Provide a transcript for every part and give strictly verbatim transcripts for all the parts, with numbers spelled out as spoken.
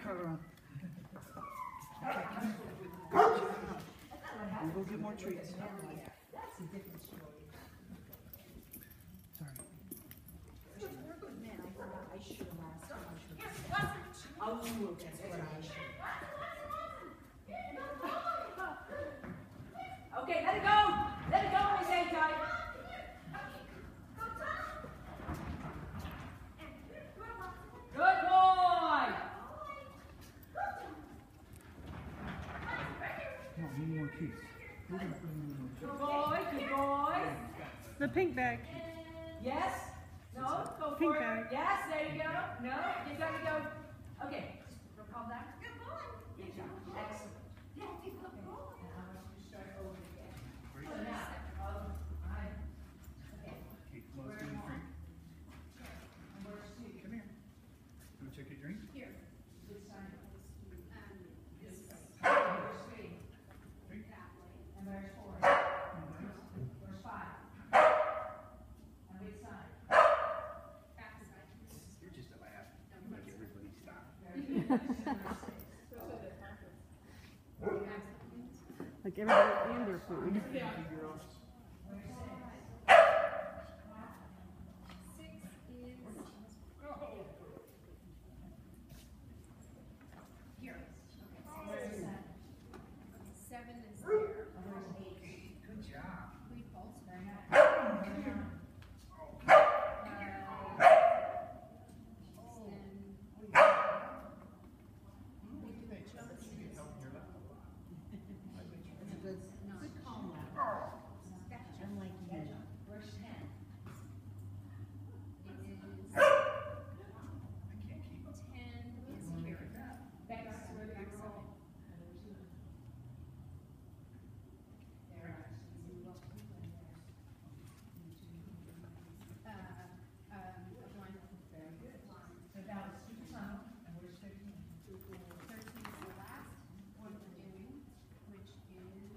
her. We'll get more treats. That's a different story. Sorry. You're a good man. I forgot I should have asked him. I should have asked. Oh, that's what I should. Okay, let it go. Let it go, Miss A-Type. Good boy. No, we need more treats. We're gonna put in more treats. Good boy, good boy. The pink bag. Yes? No? Go Pink for bag. it. Yes, there you go. No, you gotta go. Okay. Calm down. Good boy. Good job. Excellent. Yeah, good boy. And I want you to start over again. So now, um, I, okay. Okay, Lois, do you drink? Where's two? Come here. You wanna check your drink? Here. This side. Um, this way. Drink. Where's three? Drink. And where's four? Nice. Where's five? And which side? You're just a laugh. Like everybody stop. Like everybody and their food. Seven is there. Good job. Three pulse. Come here. Then we do the jumps. Good, good calm down. Unlike you. Where's ten? It is I can't keep up. ten is here. Back to where the Back roll. seven. Uh, um, one. Very good. So now it's two time, and where's thirteen? Thirteen is the last one we're doing, which is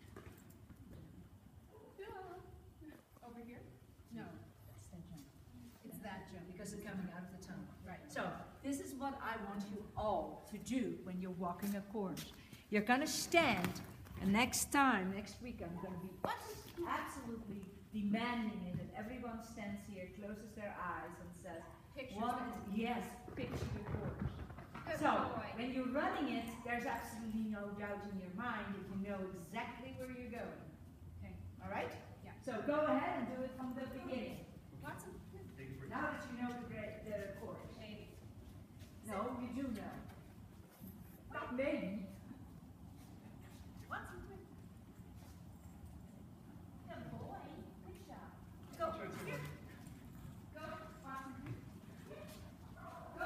over here? No, That's that jump. it's that jump. Because it's coming out of the tunnel. Right. So this is what I want you all to do when you're walking across. You're gonna stand, and next time, next week, I'm gonna be absolutely demanding it that everyone stands here, closes their eyes, and says, Pictures. "What is yes, picture your course." Good So boy. when you're running it, there's absolutely no doubt in your mind if you know exactly where you're going. Okay. All right? Yeah. So go ahead and do it from the beginning. Watson. Take it for Now that you know the gra- the course. Maybe. No, you do know. Not maybe. Watson. Good boy. Good job. Go. Here. Go. Watson. Go.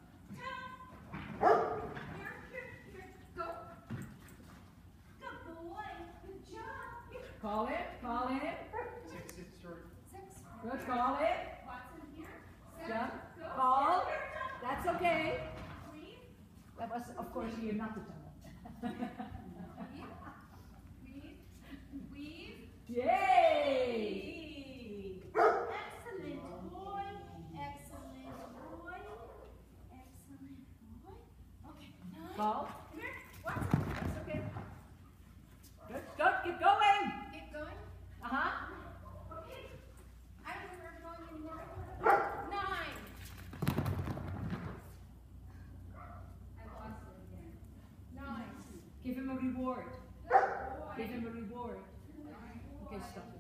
Here, here, here. Go. Good boy. Good job. Here. Call it. Call it. Six, six, short. Six. Good. Call it. Watson here. Seven. Jump. Go. Call. Here. That's okay. Breathe. That was, of course, here, not the tunnel. Weave. Weave. Yay! Excellent boy. Excellent boy. Excellent boy. Okay. Nine. Call. Come here. Watson. That's okay. Good. Good. Keep going. Keep going. Uh huh. Okay. I don't know where we're going anymore. Nine. I lost it again. Nine. Give him a reward. Good boy. Give him a reward. Okay, stop.